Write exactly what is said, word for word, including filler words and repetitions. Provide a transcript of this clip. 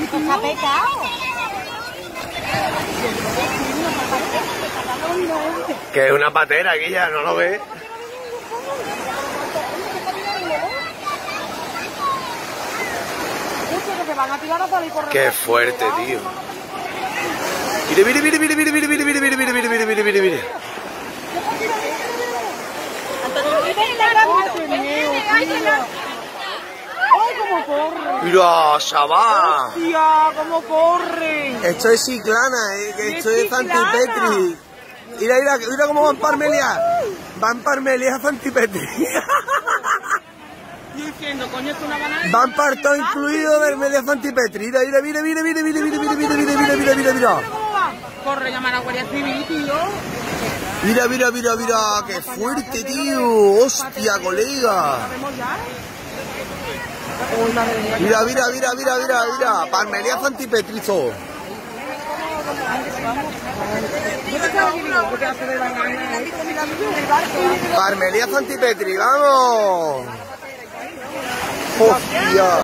Está pecado. Que es una patera, Guilla, ¿no lo ves? Qué fuerte, tío. Mire, mire, mire, mire, mire, mire, mire, mire, mire, mire, mire, mire, mire, mire. Mira, Sabá. ¡Hostia, cómo corre! Esto es Chiclana, eh, que esto es Fantipetri. Mira, mira, mira cómo van Parmelia. Van Parmelia a Fantipetri. Yo diciendo, coño, es una banana. Van par todo incluido del media Fantipetri. Mira, mira, mira, mira, mira, mira, mira, mira, mira, mira, mira, mira, mira, mira. Corre, llama a la Guardia Civil, tío. Mira, mira, mira, mira, qué fuerte, tío. Hostia, colega. Mira, mira, mira, mira, mira, mira. Parmelia Fantipetrizo. Parmelia Fantipetri, vamos. Hostia.